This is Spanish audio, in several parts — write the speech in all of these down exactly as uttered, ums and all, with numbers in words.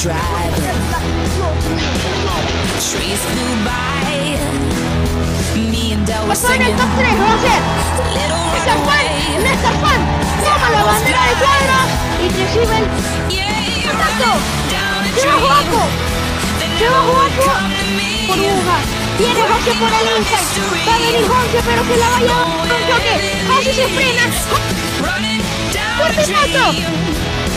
driving. Trees flew by. Me and Del were Pasó en el singing. top tres, va a ser Little Scarfan, runaway. un Scarfan, toma la bandera de cuadros y recibe el Yeah, contacto. down a Se va dream. Joaco, They se va never would Joaco come to me. por Burbuja. Viene José por el inside, va a venir José pero se la va a llevar con choque. José se frena, Running down a fuerte salto. dream.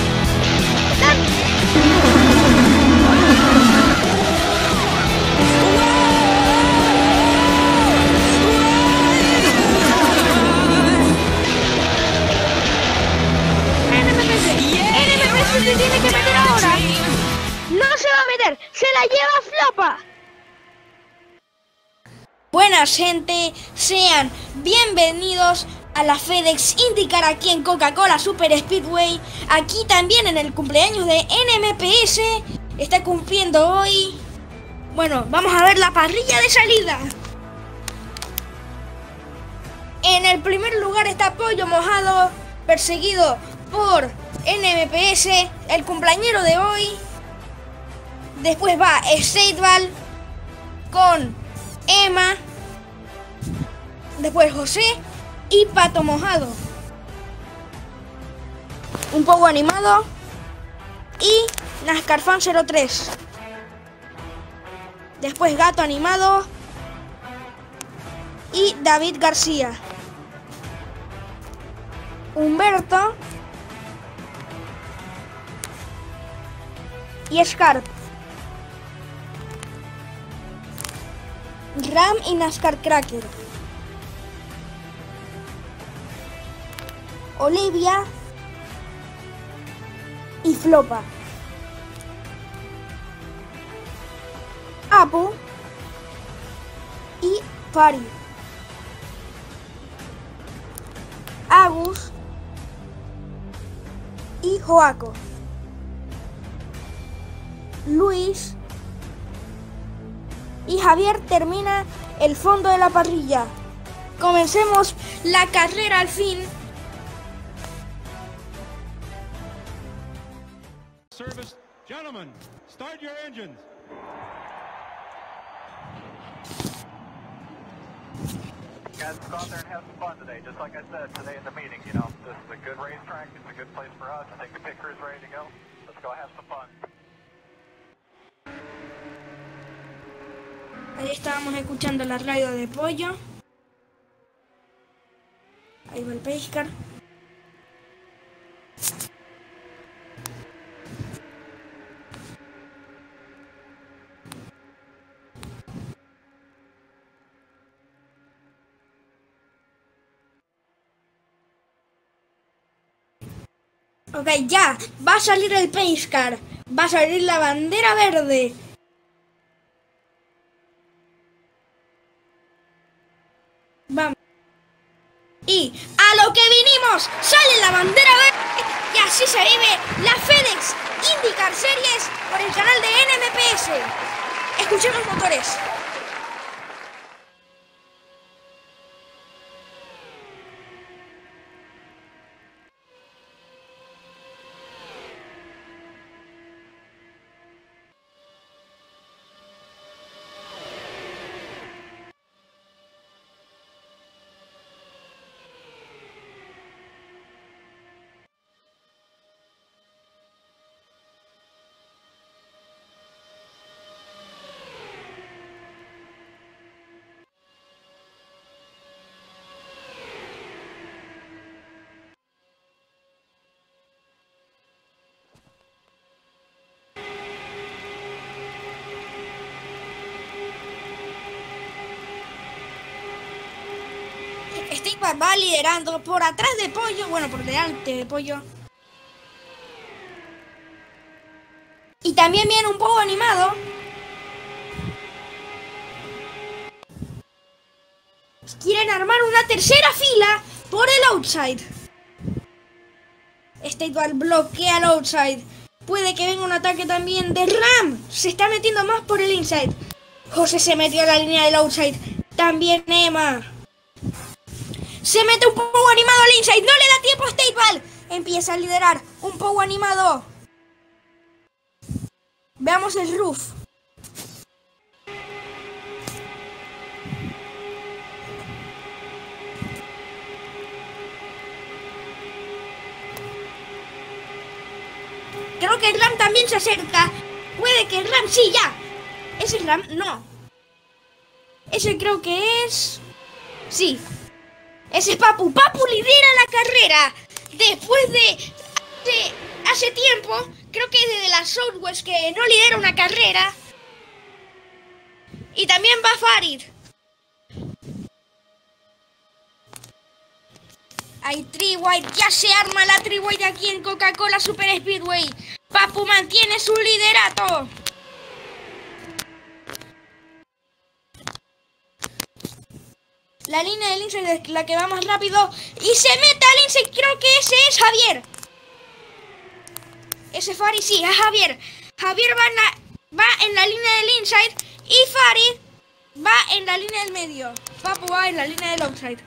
N M P C, N M P C se tiene que meter ahora. No se va a meter, se la lleva Flopa. Buenas gente, sean bienvenidos a la FedEx IndyCar aquí en Coca-Cola Super Speedway. Aquí también en el cumpleaños de N M P S. Está cumpliendo hoy. Bueno, vamos a ver la parrilla de salida. En el primer lugar está Pollo Mojado, perseguido por N M P S, el cumpleañero de hoy. Después va Stateball con Emma. Después José y Pato Mojado. Un poco animado. Y NASCARFan cero tres. Después Gato Animado. Y David García. Humberto. Y Scarp. Ram y NASCAR Cracker. Olivia y Flopa. Apu y Pari. Agus y Joaco. Luis y Javier termina el fondo de la parrilla. Comencemos la carrera al fin. Service, gentlemen, start your engines. Guys, go out there and have some fun today. Just like I said today in the meeting, you know, this is a good racetrack. It's a good place for us. I think the pit crew's ready to go. Let's go have some fun. Ahí estábamos escuchando la radio de Pollo. Ahí va el Pescar. Ok, ya, va a salir el Pescar, va a salir la bandera verde. Vamos. Y a lo que vinimos, sale la bandera verde y así se vive la FedEx IndyCar Series por el canal de N M P S. Escuchemos motores. Stateball va liderando por atrás de Pollo, bueno, por delante de Pollo. Y también viene un poco animado. Quieren armar una tercera fila por el outside. Stateball bloquea el outside. Puede que venga un ataque también de Ram. Se está metiendo más por el inside. José se metió a la línea del outside. También Emma. Se mete un poco animado al inside. No le da tiempo a Stateball. Empieza a liderar un poco animado. Veamos el roof. Creo que el Ram también se acerca. Puede que el Ram, sí, ya. ¿Es el Ram? No. Ese creo que es... Sí. Ese es Papu. Papu lidera la carrera. Después de... Hace, hace tiempo, creo que desde la Southwest que no lidera una carrera. Y también va Farid. Hay Tri-White, ya se arma la Tri-White aquí en Coca-Cola Super Speedway. Papu mantiene su liderato. La línea del Lindsay es la que va más rápido. Y se mete al Lindsay, creo que ese es Javier. Ese Farid, sí, es Javier. Javier va en la, va en la línea del inside y Farid va en la línea del medio. Papu va en la línea del outside.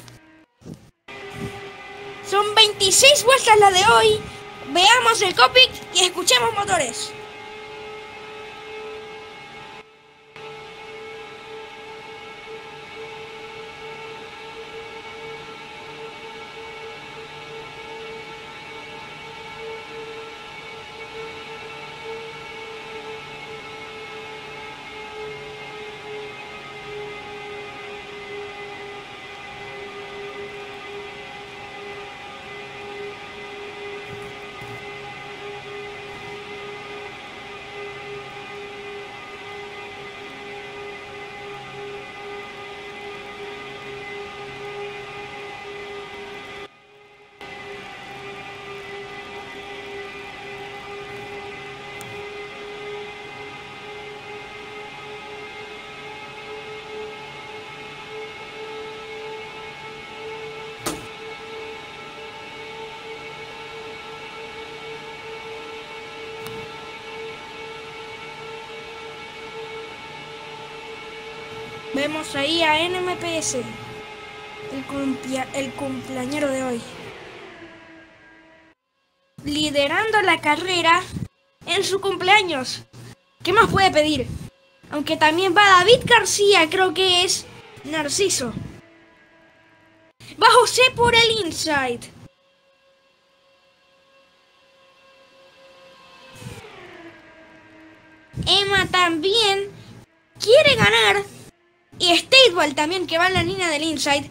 Son veintiséis vueltas las de hoy. Veamos el cockpit y escuchemos motores. Vemos ahí a N M P S, el, cumplia, el cumpleañero de hoy, liderando la carrera en su cumpleaños. ¿Qué más puede pedir? Aunque también va David García, creo que es Narciso. Va José por el inside. Emma también quiere ganar. Y Statewell también, que va en la línea del inside.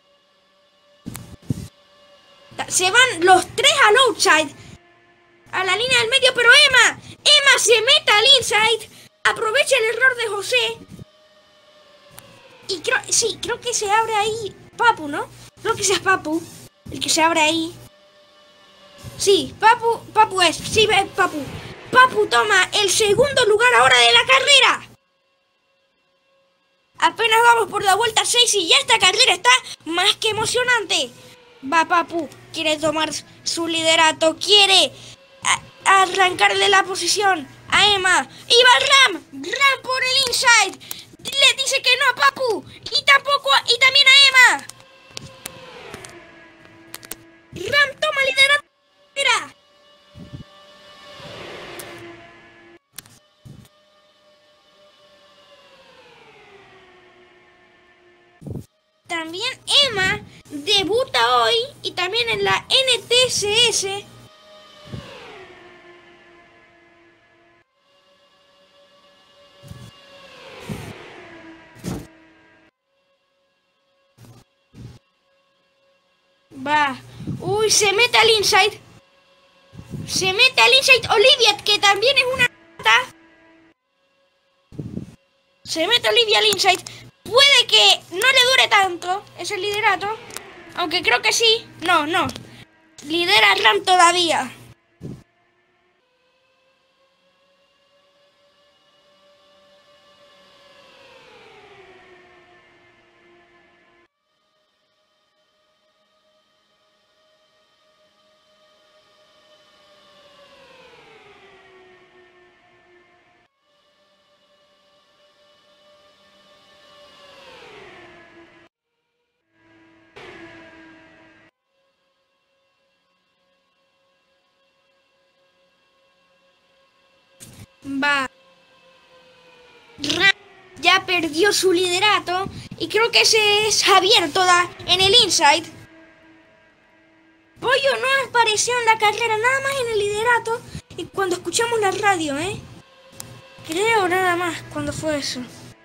Se van los tres al outside, a la línea del medio, pero Emma, Emma se mete al inside. Aprovecha el error de José. Y creo, sí, creo que se abre ahí Papu, ¿no? Creo que sea Papu el que se abre ahí. Sí, Papu, Papu es, sí, es Papu. Papu toma el segundo lugar ahora de la carrera. Apenas vamos por la vuelta seis y ya esta carrera está más que emocionante. Va Papu, quiere tomar su liderato, quiere a arrancarle la posición a Emma. Y va Ram, Ram por el inside. Le dice que no a Papu y tampoco a, y también a Emma. Ram toma liderato. También Emma debuta hoy y también en la N T S S. Va. Uy, se mete al inside. Se mete al inside Olivia, que también es una... Se mete Olivia al inside. Puede que no le dure tanto ese liderato. Aunque creo que sí. No, no. Lidera Ram todavía. Va. Ram ya perdió su liderato y creo que ese es Javier toda en el inside. Pollo no apareció en la carrera, nada más en el liderato y cuando escuchamos la radio, ¿eh? Creo nada más cuando fue eso.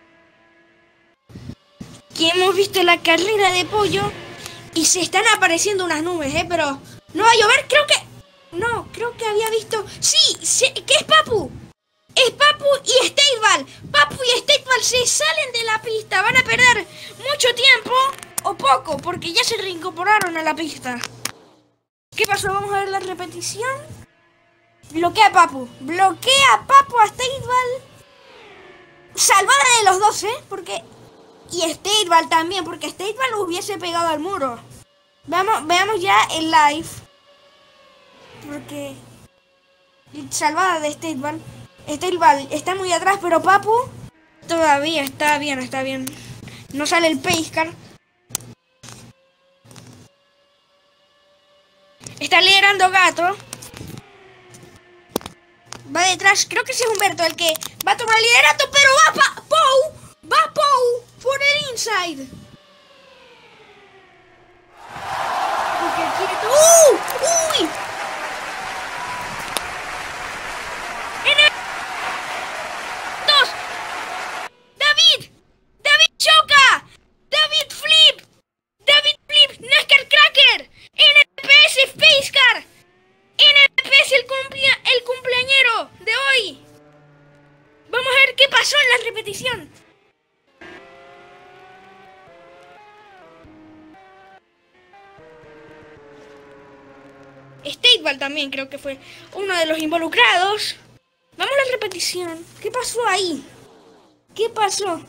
Que hemos visto la carrera de Pollo y se están apareciendo unas nubes, ¿eh? Pero no va a llover, creo que... No, creo que había visto... Sí, sí, ¿qué es Papu? Es Papu y Stateball. Papu y Stateball se salen de la pista. Van a perder mucho tiempo o poco porque ya se reincorporaron a la pista. ¿Qué pasó? Vamos a ver la repetición. Bloquea a Papu. Bloquea a Papu a Stateball. Salvada de los dos, ¿eh? Porque... Y Stateball también, porque Stateball hubiese pegado al muro. Veamos, veamos ya el live. Porque... Salvada de Stateball. Stateball está muy atrás, pero Papu todavía está bien, está bien. No sale el Pacecar. Está liderando Gato. Va detrás, creo que ese es Humberto el que va a tomar el liderato, pero va pa Pou. Va Pou por el inside. Porque quiere... ¡Uh! ¡Uy! Repetición. Stateball también creo que fue uno de los involucrados. Vamos a la repetición. ¿Qué pasó ahí? ¿Qué pasó?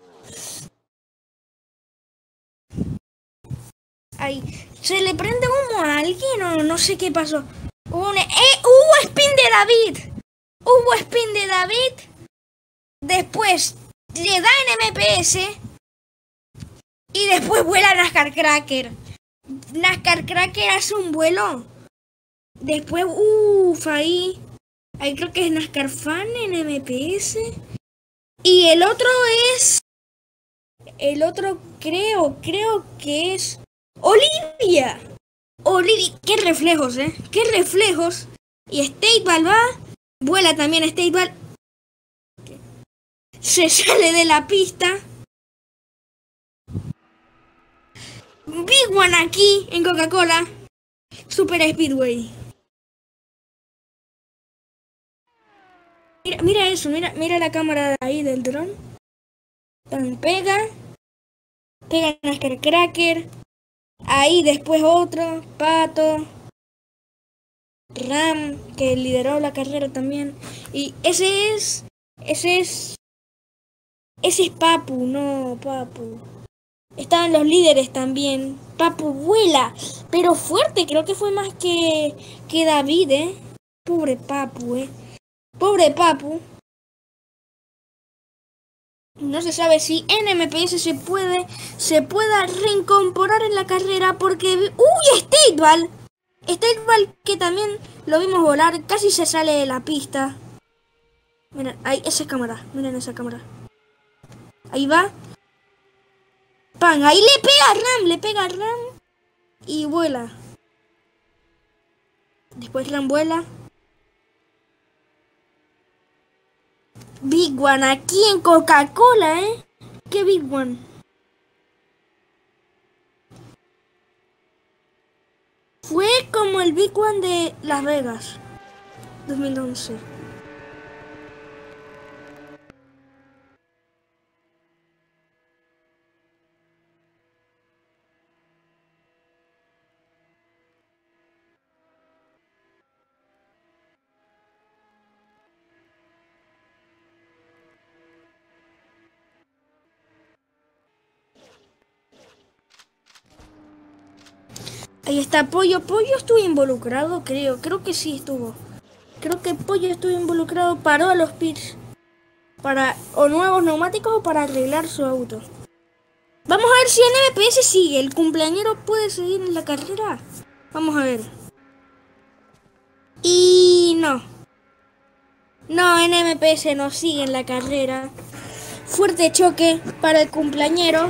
Ahí. ¿Se le prende humo a alguien o no sé qué pasó? Hubo, un... eh, hubo spin de David. Hubo spin de David. Después le da en M P S y después vuela NASCAR Cracker. NASCAR Cracker hace un vuelo. Después, uff, ahí, ahí creo que es NASCAR Fan en M P S. Y el otro es, el otro creo, creo que es Olivia. Olivia, qué reflejos, eh, qué reflejos. Y Stateball va, vuela también Stateball. Se sale de la pista. Big One aquí en Coca-Cola Super Speedway. Mira, mira eso, mira, mira la cámara de ahí del dron. Tan pega. Pega NASCAR Cracker. Ahí después otro. Pato. Ram, que lideró la carrera también. Y ese es... Ese es... Ese es Papu, no, Papu. Estaban los líderes también. Papu vuela, pero fuerte, creo que fue más que, que David, ¿eh? Pobre Papu, ¿eh? Pobre Papu. No se sabe si en M P S se puede, se pueda reincorporar en la carrera porque... ¡Uy, Stateball! Stateball que también lo vimos volar, casi se sale de la pista. Miren, ahí, esa cámara, miren esa cámara. Ahí va. Pan, ahí le pega a Ram, le pega a Ram. Y vuela. Después Ram vuela. Big One aquí en Coca-Cola, ¿eh? ¿Qué Big One? Fue como el Big One de Las Vegas. dos mil once. Ahí está Pollo. Pollo estuvo involucrado, creo. Creo que sí estuvo. Creo que Pollo estuvo involucrado. Paró a los pits. Para o nuevos neumáticos o para arreglar su auto. Vamos a ver si en M P S sigue. ¿El cumpleañero puede seguir en la carrera? Vamos a ver. Y no. No, en M P S no sigue en la carrera. Fuerte choque para el cumpleañero.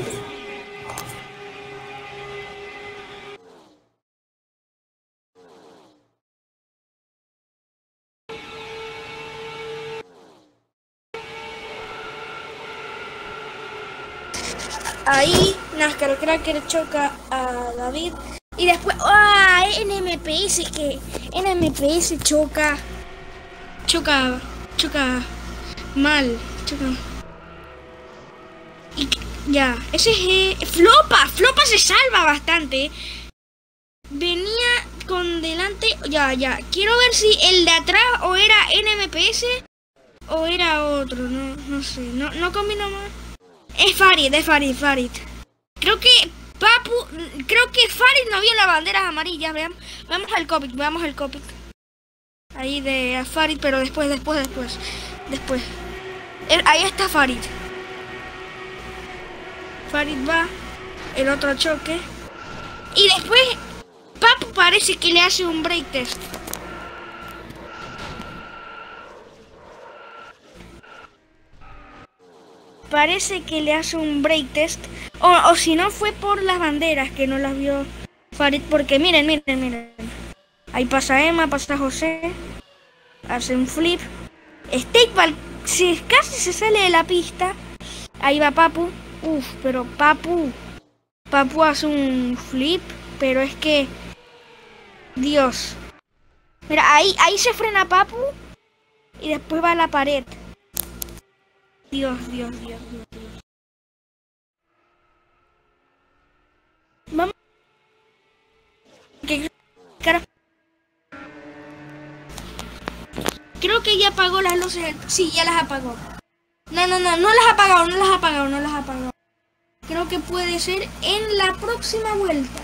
Ahí NASCAR Cracker choca a David. Y después, ¡ah! En M P S que en M P S choca. Choca. Choca mal. Choca. Y ya. Ese es. Eh, Flopa. Flopa se salva bastante. Venía con delante. Ya, ya. Quiero ver si el de atrás o era N M P S o era otro. No, no sé. No, no combino más. Es Farid, es Farid, Farid. Creo que Papu, creo que Farid no vio las banderas amarillas. Veamos, veamos el cockpit, veamos el cockpit. Ahí de Farid, pero después, después, después. Después. Ahí está Farid. Farid va. El otro choque. Y después Papu parece que le hace un brake test. Parece que le hace un brake test. O, o si no fue por las banderas que no las vio Farid. Porque miren, miren, miren. Ahí pasa Emma, pasa José. Hace un flip. Stakeball se, casi se sale de la pista. Ahí va Papu. Uf, pero Papu. Papu hace un flip. Pero es que... Dios. Mira, ahí, ahí se frena Papu. Y después va a la pared. Dios, Dios, Dios, Dios, Dios. Vamos. ¿Qué cara? Creo que ya apagó las luces. Sí, ya las apagó. No, no, no, no las ha apagado, no las ha apagado, no las ha apagado. Creo que puede ser en la próxima vuelta.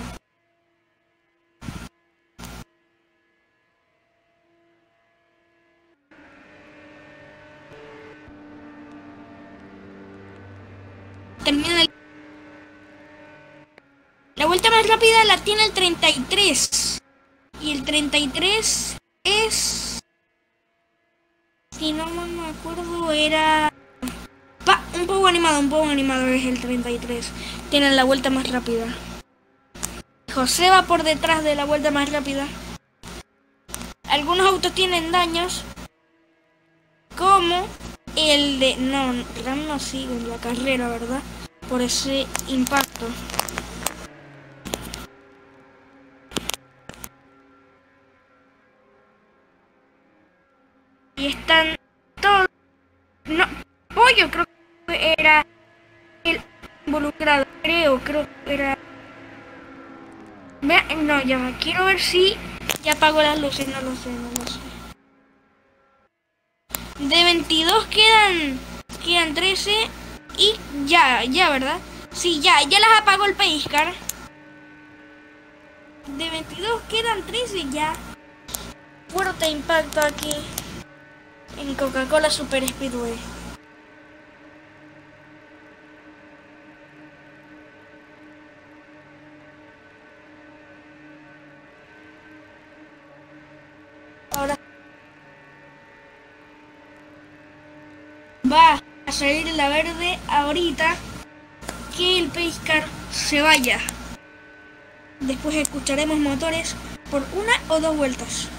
Termina el... La vuelta más rápida la tiene el treinta y tres. Y el treinta y tres es... Si no me acuerdo era... Pa, un poco animado, un poco animado es el treinta y tres. Tiene la vuelta más rápida. José va por detrás de la vuelta más rápida. Algunos autos tienen daños. Como el de... No, Ram no sigue en la carrera, ¿verdad? Por ese impacto. Y están todos... No, Pollo creo que era el involucrado. Creo, creo que era... Vean, no, ya va. Quiero ver si ya apagó las luces. No lo sé, no lo sé. De veintidós quedan... Quedan trece. Y ya, ya, ¿verdad? Sí, ya, ya las apagó el Pacecar. De veintidós quedan trece ya. Fuerte impacto aquí en Coca-Cola Super Speedway. Ahora va a salir la verde ahorita que el Pacecar se vaya. Después escucharemos motores por una o dos vueltas.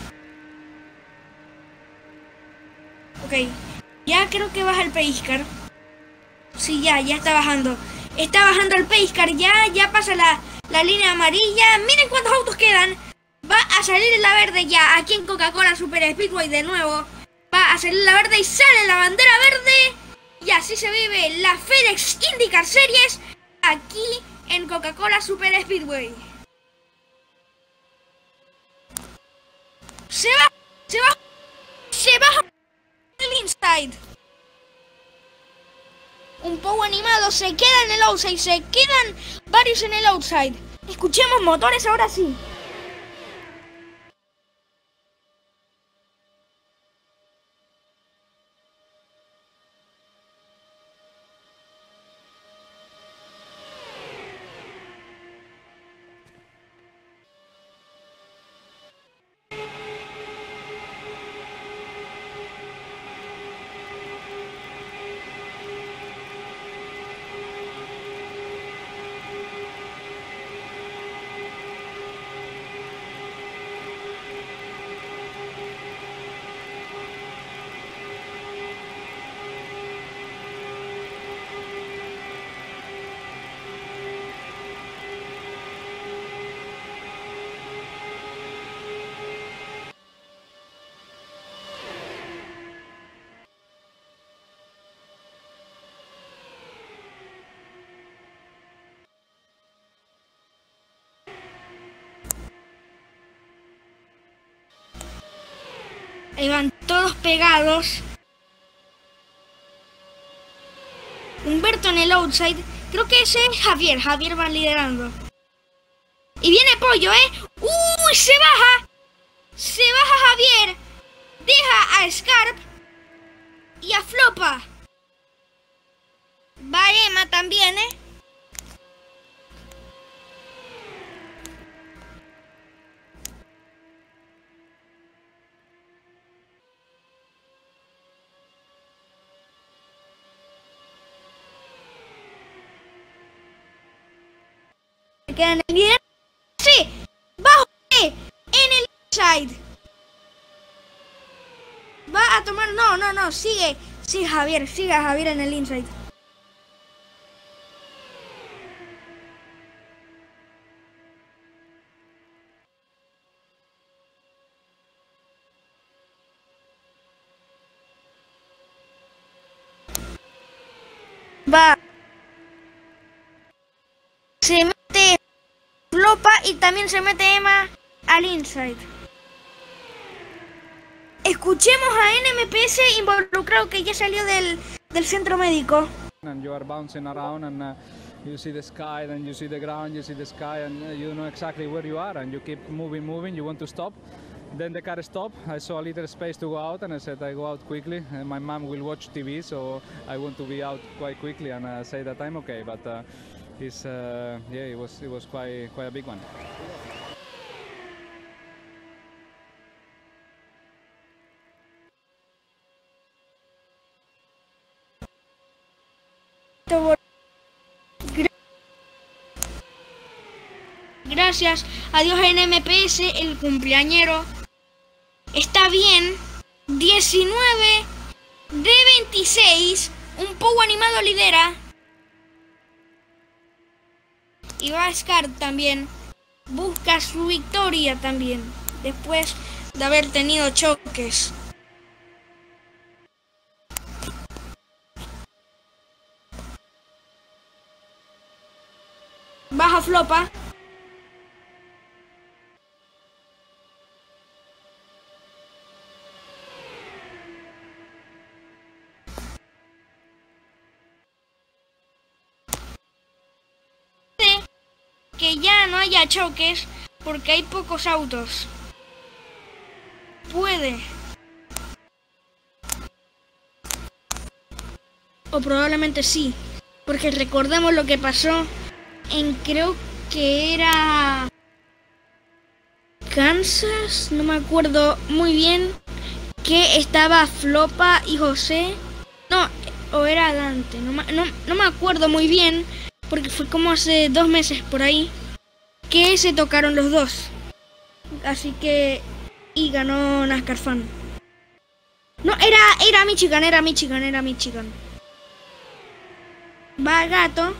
Ok, ya creo que baja el Pacecar. Sí, ya, ya está bajando. Está bajando el Pacecar, ya, ya pasa la, la línea amarilla. Miren cuántos autos quedan. Va a salir la verde ya, aquí en Coca-Cola Super Speedway de nuevo. Va a salir la verde y sale la bandera verde. Y así se vive la FedEx IndyCar Series aquí en Coca-Cola Super Speedway. Se va, se va, se baja el inside. Un poco animado, se queda en el outside, se quedan varios en el outside. Escuchemos motores ahora sí. Ahí van todos pegados. Humberto en el outside. Creo que ese es Javier. Javier va liderando. Y viene Pollo, ¿eh? ¡Uy! Se baja. Se baja Javier. Deja a Scarp. Y a Flopa. Va Emma también, ¿eh? Queda en el líder. Sí, bajo en el inside. Va a tomar, no, no, no, sigue, sigue Javier, sigue a Javier en el inside. Va. Se mete Flopa y también se mete Emma al inside. Escuchemos a N M P S involucrado que ya salió del, del centro médico. And you are bouncing around and uh, you see the sky, then you see the ground, you see the sky, and uh, you know exactly where you are, and you keep moving, moving, you want to stop. Then the car stopped. I saw a little space to go out, and I said I go out quickly. And my mom will watch T V, so I want to be out quite quickly and uh, say that I'm okay. But uh, it's uh, yeah, it was it was quite quite a big one. Gracias, adiós N M P S, el cumpleañero. Está bien. diecinueve de veintiséis. Un Pou animado lidera. Y va a Scar también. Busca su victoria también. Después de haber tenido choques. Baja Flopa. Que ya no haya choques porque hay pocos autos. Puede. O probablemente sí. Porque recordemos lo que pasó en, creo que era Kansas, no me acuerdo muy bien, que estaba Flopa y José. No, o era Dante, no, no, no me acuerdo muy bien. Porque fue como hace dos meses por ahí que se tocaron los dos. Así que... Y ganó NASCAR Fan. No, era, era Michigan, era Michigan, era Michigan. Va Gato.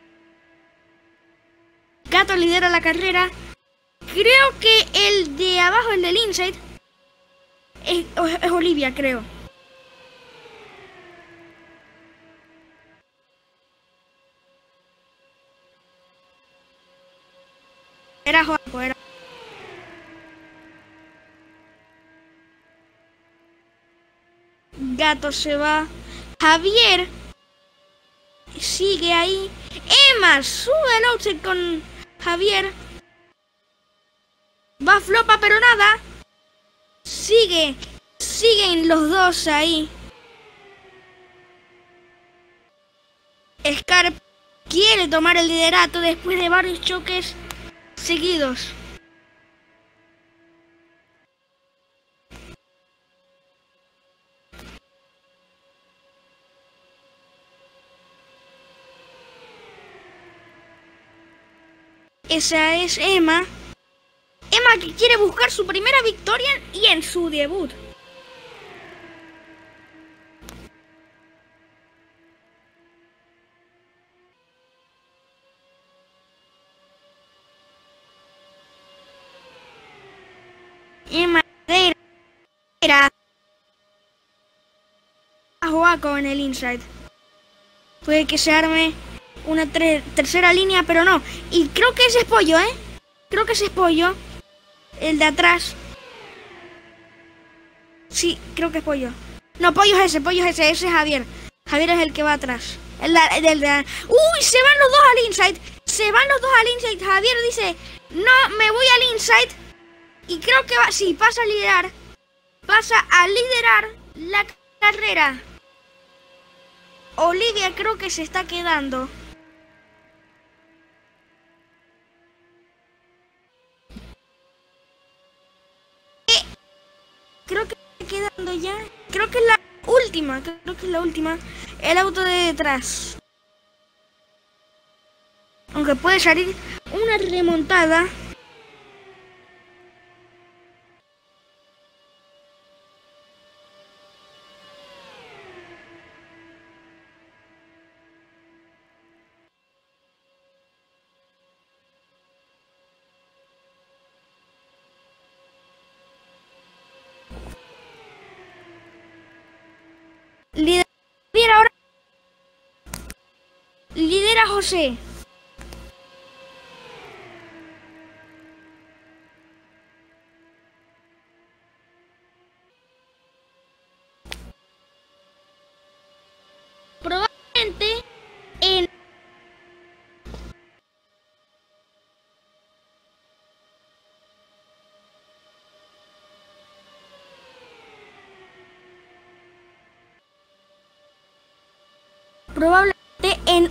Gato lidera la carrera. Creo que el de abajo, el del inside, es, es Olivia, creo. Era Joaco, era. Gato se va. Javier sigue ahí. Emma sube el outside con Javier. Va Flopa, pero nada. Sigue. Siguen los dos ahí. Scarp quiere tomar el liderato después de varios choques seguidos. Esa es Emma. Emma que quiere buscar su primera victoria y en su debut. Emma era a Joaco en el inside. Puede que se arme una tercera línea, pero no. Y creo que ese es Pollo, ¿eh? Creo que ese es Pollo. El de atrás. Sí, creo que es Pollo. No, Pollo es ese, Pollo es ese, ese es Javier. Javier es el que va atrás. El, el, el, el, ¡Uy! Se van los dos al inside. Se van los dos al inside. Javier dice, no, me voy al inside. Y creo que va, sí, pasa a liderar. Pasa a liderar la carrera. Olivia creo que se está quedando. Eh, creo que está quedando ya. Creo que es la última. Creo que es la última. El auto de detrás. Aunque puede salir una remontada. Lidera ahora. Lidera José. Probablemente en probablemente en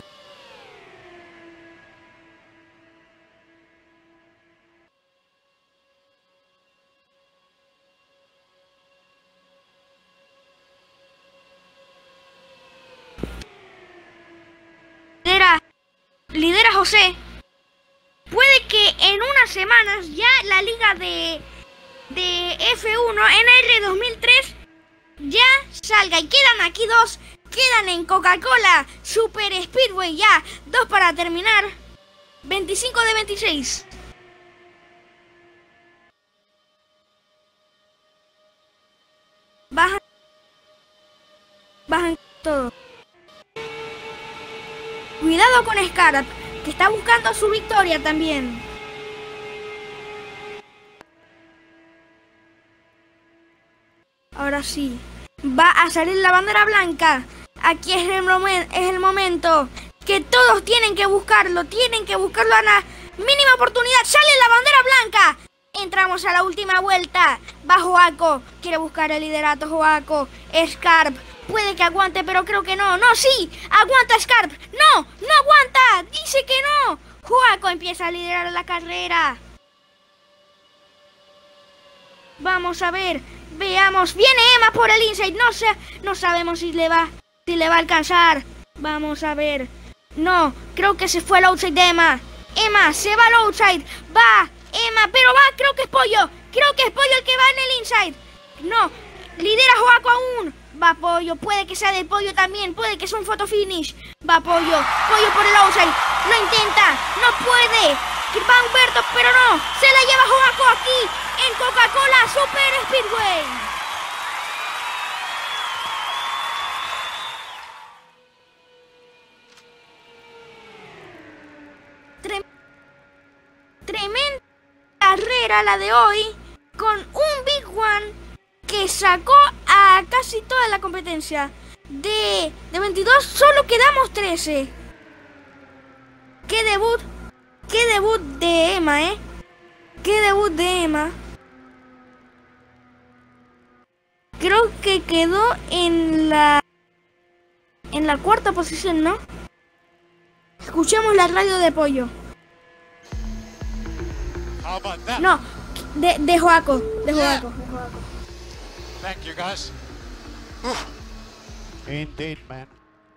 lidera lidera José. Puede que en unas semanas ya la liga de de F uno N R dos mil tres ya salga y quedan aquí dos. Quedan en Coca-Cola Super Speedway ya. Dos para terminar. veinticinco de veintiséis. Bajan. Bajan todo. Cuidado con Scarab, que está buscando su victoria también. Ahora sí. Va a salir la bandera blanca. Aquí es el, momen es el momento que todos tienen que buscarlo. Tienen que buscarlo a la mínima oportunidad. ¡Sale la bandera blanca! Entramos a la última vuelta. Va Joaco. Quiere buscar el liderato Joaco. Scarp. Puede que aguante, pero creo que no. ¡No, sí! ¡Aguanta Scarp! ¡No! ¡No aguanta! ¡Dice que no! Joaco empieza a liderar la carrera. Vamos a ver. Veamos. Viene Emma por el inside. No sé. No sabemos si le va. Si le va a alcanzar. Vamos a ver. No. Creo que se fue al outside de Emma. Emma se va al outside. Va. Emma. Pero va. Creo que es Pollo. Creo que es Pollo el que va en el inside. No. Lidera Joaco aún. Va Pollo. Puede que sea de Pollo también. Puede que sea un photo finish. Va Pollo. Pollo por el outside. Lo intenta. No puede. Va Humberto. Pero no. Se la lleva Joaco aquí. En Coca-Cola Super Speedway. Trem Tremenda carrera la de hoy. Con un Big One que sacó a casi toda la competencia. De, de veintidós solo quedamos trece. Qué debut. Qué debut de Emma, eh. Qué debut de Emma. Creo que quedó en la en la cuarta posición, ¿no? Escuchemos la radio de Pollo. How about that? No, de, de Joaco, de Joaco. de Joaco. Thank you, guys. Indeed, man.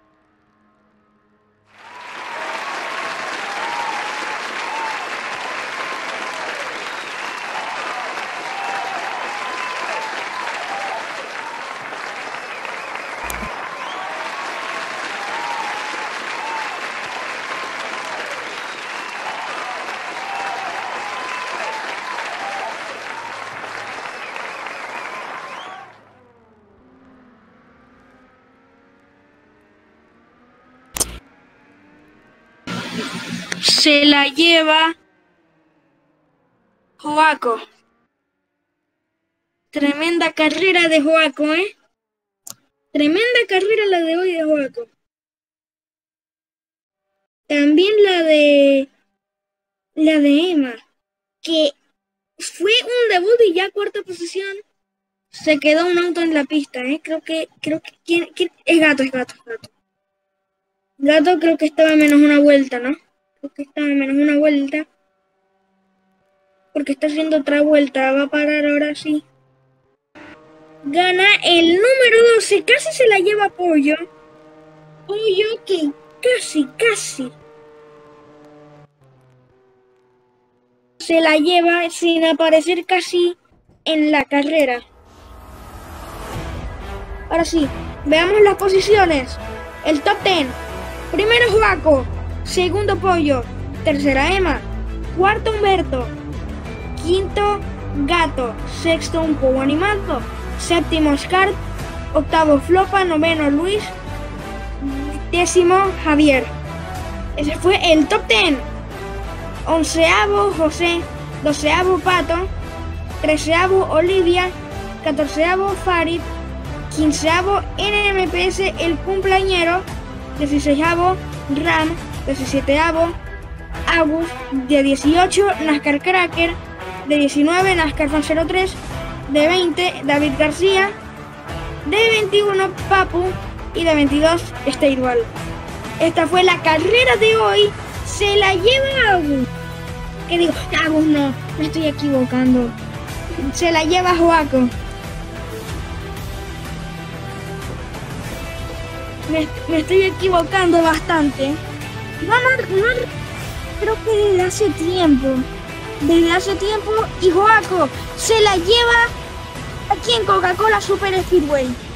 Se la lleva Joaco. Tremenda carrera de Joaco, ¿eh? Tremenda carrera la de hoy de Joaco. También la de... La de Emma, que fue un debut y ya cuarta posición. Se quedó un auto en la pista, ¿eh? Creo que... Creo que... ¿quién, quién? Es Gato, es Gato, es Gato. Gato creo que estaba a menos una vuelta, ¿no? Creo que estaba a menos una vuelta. Porque está haciendo otra vuelta. Va a parar ahora sí. Gana el número doce. Casi se la lleva Pollo. Pollo que casi, casi se la lleva sin aparecer casi en la carrera. Ahora sí, veamos las posiciones. El top diez. Primero Joaco, segundo Pollo, tercera Emma, cuarto Humberto, quinto Gato, sexto Un Poco Animado, séptimo Scar, octavo Flopa, noveno Luis, décimo Javier. Ese fue el top diez. Onceavo José, doceavo Pato, treceavo Olivia, catorceavo Farid, quinceavo N M P S El Cumpleañero, dieciseisavo Ram, diecisietavo Agus, de dieciocho NASCAR Cracker, de diecinueve NASCAR Fan cero tres, de veinte David García, de veintiuno Papu y de veintidós Steirbal. Esta fue la carrera de hoy. Se la lleva Agus. ¿Qué digo? Agus no, me estoy equivocando. Se la lleva Joaco. Me, me estoy equivocando bastante. No, no, no, creo que desde hace tiempo. Desde hace tiempo y Joaco se la lleva aquí en Coca-Cola Super Speedway.